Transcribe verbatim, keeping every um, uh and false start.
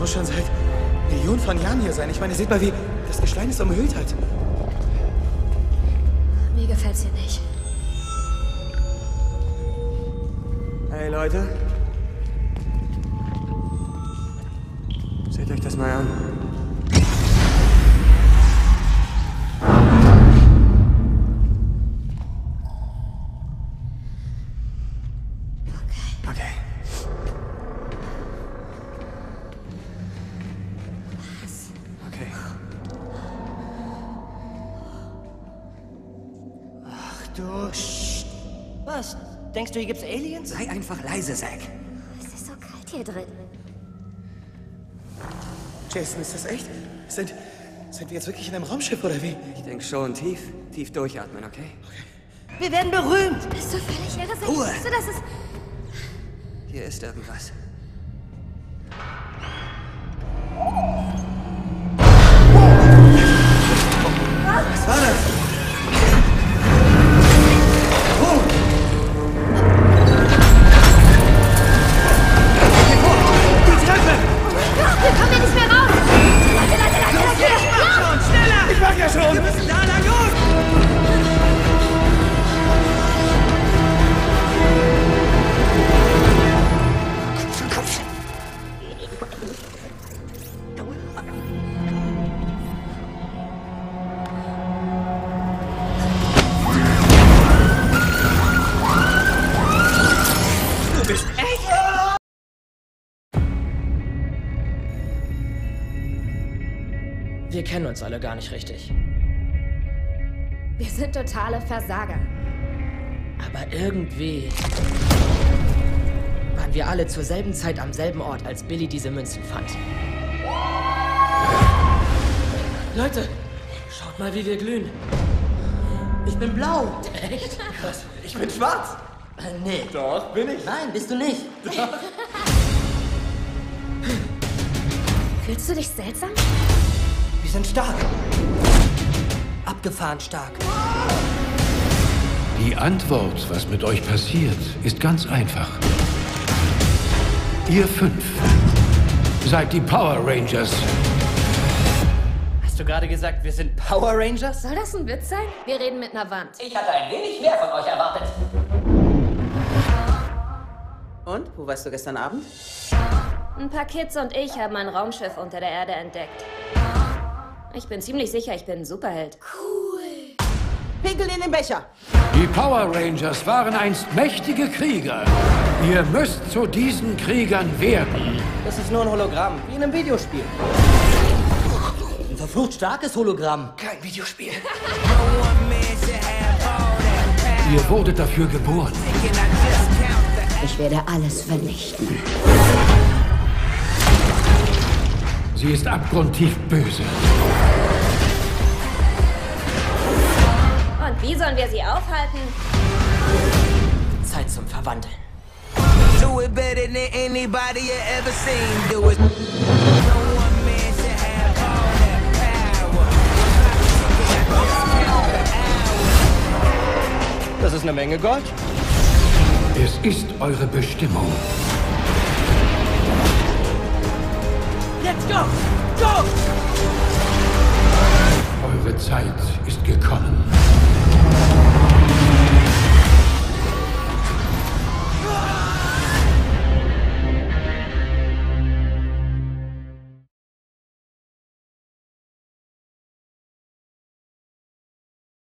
muss schon seit Millionen von Jahren hier sein. Ich meine, seht mal, wie das Gestein es umhüllt hat. Mir gefällt's hier nicht. Hey, Leute. Seht euch das mal an. Okay. Was? Okay. Ach du Sch... Was? Denkst du, hier gibt's Aliens? Sei einfach leise, Zack. Es ist so kalt hier drin. Jason, ist das echt? Sind, sind wir jetzt wirklich in einem Raumschiff, oder wie? Ich denke schon. Tief, tief durchatmen, okay? Wir werden berühmt! Bist du völlig irre? Ruhe. Weißt du, das ist... Hier ist irgendwas. Was war das? Wir kommen hier nicht mehr raus! Leute, Leute, Leute, Leute! Schon, schneller! Ich mach ja schon! Wir müssen da lang los! Du bist echt? Wir kennen uns alle gar nicht richtig. Wir sind totale Versager. Aber irgendwie waren wir alle zur selben Zeit am selben Ort, als Billy diese Münzen fand. Leute, schaut mal, wie wir glühen. Ich bin blau. Echt? Was? Ich bin schwarz. Äh, nee. Doch, bin ich. Nein, bist du nicht. Fühlst du dich seltsam? Wir sind stark. Abgefahren stark. Die Antwort, was mit euch passiert, ist ganz einfach. Ihr fünf seid die Power Rangers. Hast du gerade gesagt, wir sind Power Rangers? Soll das ein Witz sein? Wir reden mit einer Wand. Ich hatte ein wenig mehr von euch erwartet. Und? Wo warst du gestern Abend? Ein paar Kids und ich haben ein Raumschiff unter der Erde entdeckt. Ich bin ziemlich sicher, ich bin ein Superheld. Pinkel in den Becher! Die Power Rangers waren einst mächtige Krieger. Ihr müsst zu diesen Kriegern werden. Das ist nur ein Hologramm, wie in einem Videospiel. Ein verflucht starkes Hologramm. Kein Videospiel. Ihr wurdet dafür geboren. Ich werde alles vernichten. Sie ist abgrundtief böse. Und wie sollen wir sie aufhalten? Zeit zum Verwandeln. Do it better than anybody you ever seen. Do it. No one man should have all that power. Das ist eine Menge Gold. Es ist eure Bestimmung. Let's go! Go! Eure Zeit ist gekommen.